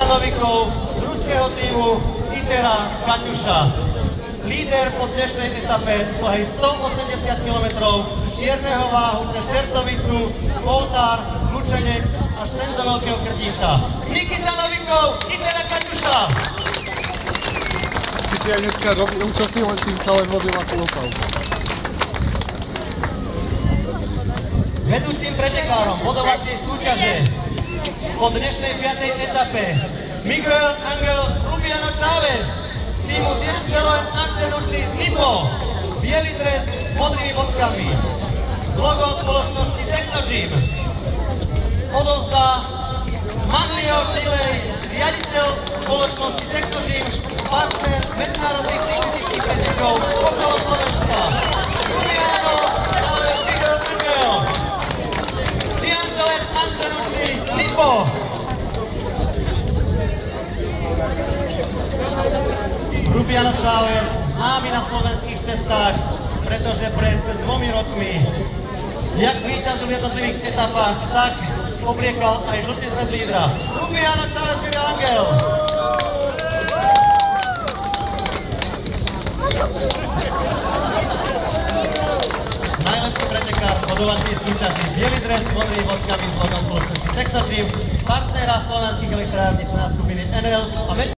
novikov z ruského týmu Itera Kaťuša. Líder po dnešnej etape dlhej 180 km čierneho váhu cez Čertovicu, Poltár, Lučenec až sem do Veľkého Krtíša. Nikita Novikov, Itera Kaťuša! Ty si aj dneska robil čosi, len si sa len vozil asi lokal. Vedúcim pretekárom bodovacej súťaže po dnešnej 5. etape Miguel Angel Rubiano Chávez z týmu Dircelo Antenucci Nippo, biely dres s modrými bodkami s logom spoločnosti Technogym. Odovzdá Manlio Tilej, riaditeľ spoločnosti Technogym, partner medzinárodných cyklistických pretekov okolo Slovenska. Rubiano Chávez Miguel Angel. Antenucci Nippo. Rubiano Chávez známy na slovenských cestách, pretože pred 2 rokmi jak zvíťazil v jednotlivých etapách, tak obliekal aj žltý dres lídra. Rubiano Chávez Miguel Angel. Najlepší pretekár v bodovacej súťaži, biely dres s modrými bodkami s logom spoločnosti Technogym, partnera slovenských elektrární, člena skupiny NL a